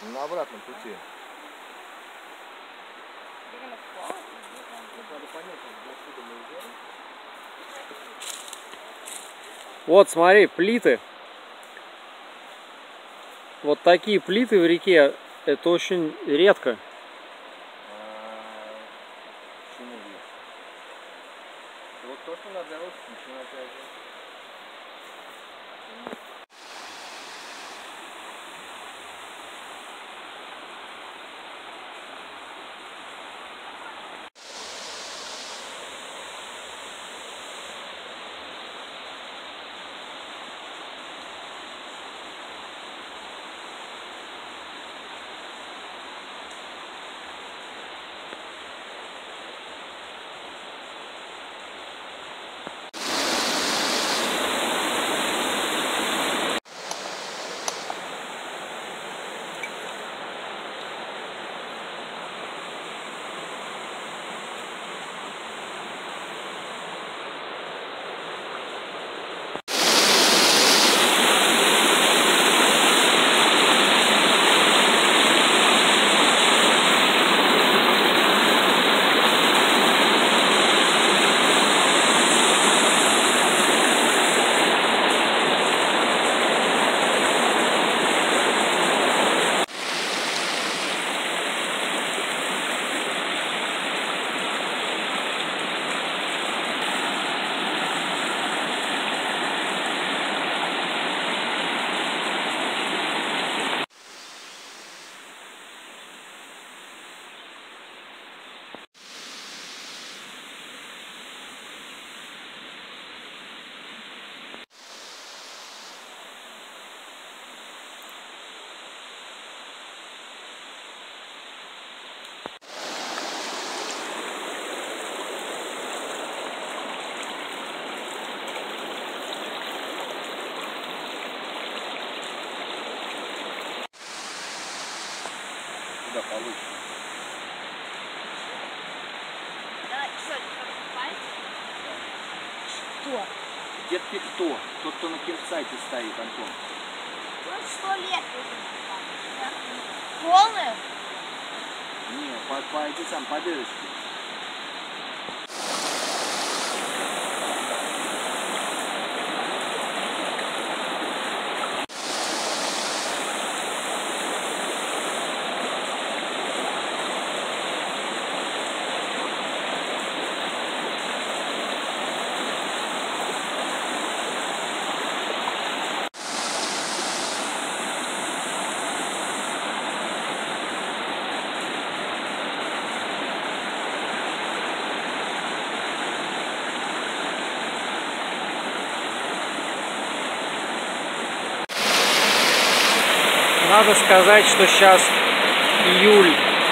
На обратном пути. Вот, смотри, плиты. Вот такие плиты в реке, это очень редко. Почему есть? Вот то, что надо делать, ничего опять же. Да, получится. Да, что, покупать? Что? Детки кто? Тот, кто на кемпсайте стоит, Антон. Ну, 100 лет уже. Полная? Не, по эти сам, по дырочке. Надо сказать, что сейчас июль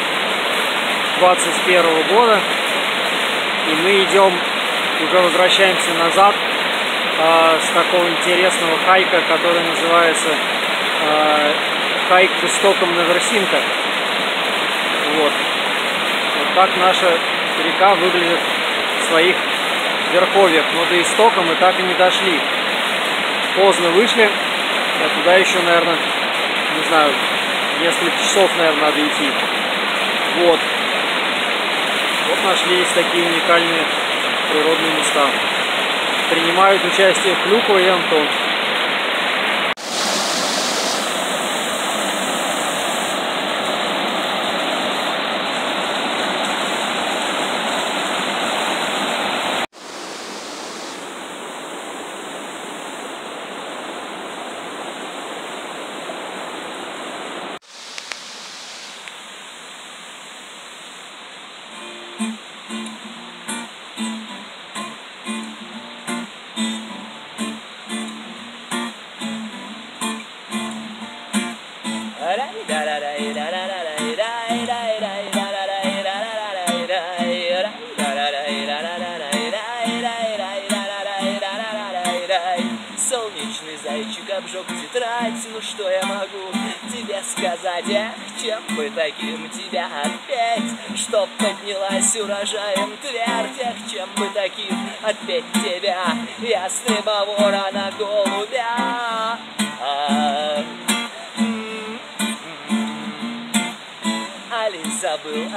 21 года, и мы идем, уже возвращаемся назад с такого интересного хайка, который называется хайк к истокам Новороссинка. Вот так наша река выглядит в своих верховьях, но до истока мы так и не дошли. Поздно вышли, а туда еще, наверное, не знаю, несколько часов, наверное, надо идти. Вот нашли есть такие уникальные природные места. Принимают участие Клюква и Антон. Солнечный зайчик обжег тетрадь, ну что я могу тебе сказать? Эх, чем бы таким тебя отпеть, чтоб поднялась урожаем твердь? Эх, чем бы таким отпеть тебя, ястреба, ворона, голубя?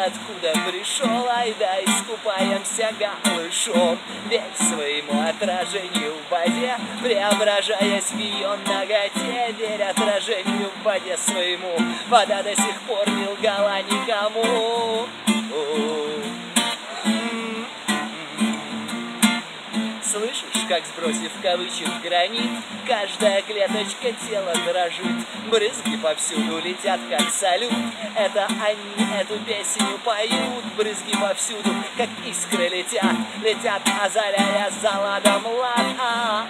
откуда пришел, ай да искупаемся голышом. Ведь своему отражению в воде, преображаясь в ее наготе, верь отражению в воде своему, вода до сих пор не лгала никому. Слышишь, как, сбросив кавычек гранит, каждая клеточка тела дрожит, брызги повсюду летят, как салют. Это они эту песню поют, брызги повсюду, как искры летят, летят, озаряя заладом лад.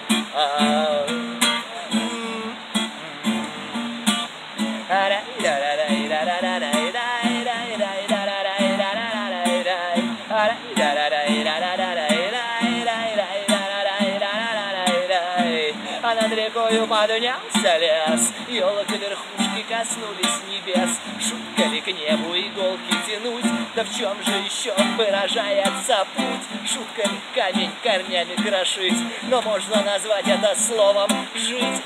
А над рекою поднялся лес, елок и верхушки коснулись небес. Шутка ли к небу иголки тянуть? Да в чем же еще выражается путь? Шутка ли камень корнями крошить? Но можно назвать это словом жить.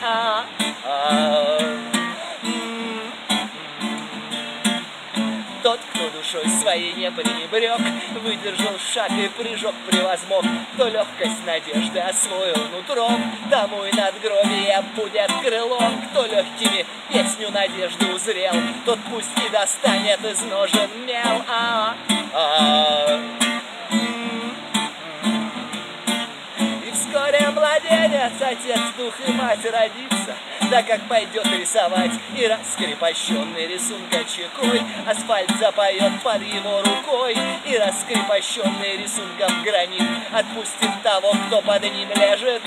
Тот, кто душой своей не пренебрег, выдержал шаг и прыжок превозмог, кто легкость надежды освоил нутром, тому и надгробие будет крылом. Кто легкими песню надежды узрел, тот пусть и достанет из ножен мел. И вскоре младенец, отец, дух и мать родится, да как пойдет рисовать, и раскрепощенный рисунка чекой асфальт запоет под его рукой, и раскрепощенный рисунком гранит отпустит того, кто под ним лежит.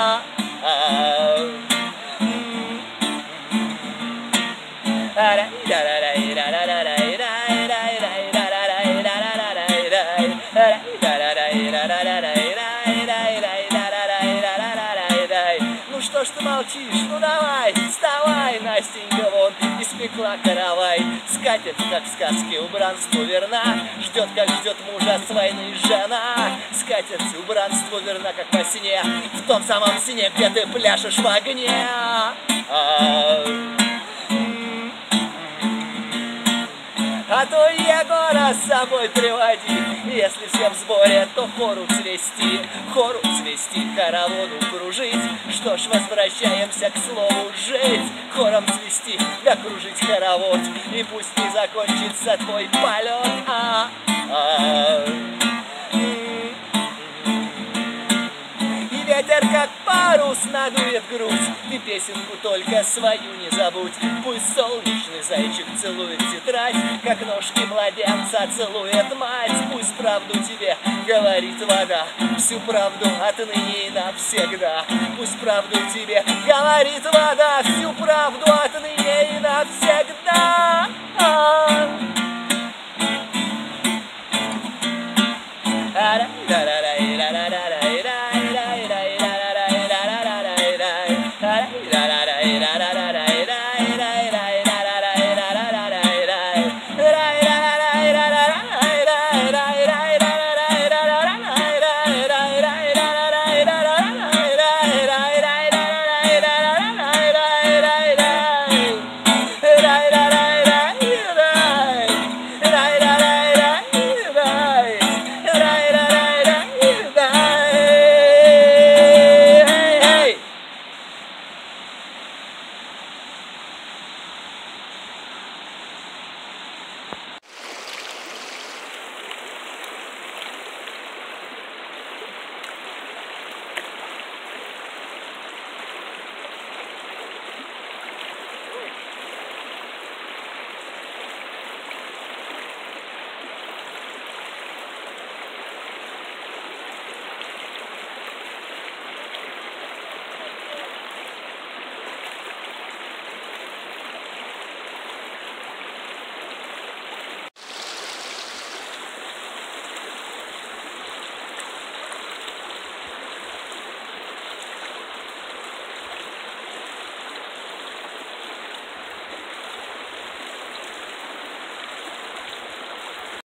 Ну что ж ты молчишь? Ну давай, вставай, Настенька вон испекла каравай. Скатерть, как в сказке, убранству верна, ждет, как ждет мужа с войны жена. Скатерть убранству верна, как во сне, в том самом сне, где ты пляшешь в огне. А то Егора с собой приводи, если все в сборе, то хору цвести, хороводу кружить. Что ж, возвращаемся к слову жить, хором цвести, да кружить хоровод, и пусть не закончится твой полет. Ветер, как парус, надует грудь, ты песенку только свою не забудь. Пусть солнечный зайчик целует тетрадь, как ножки младенца целует мать. Пусть правду тебе говорит вода, всю правду отныне и навсегда. Пусть правду тебе говорит вода, всю правду отныне и навсегда.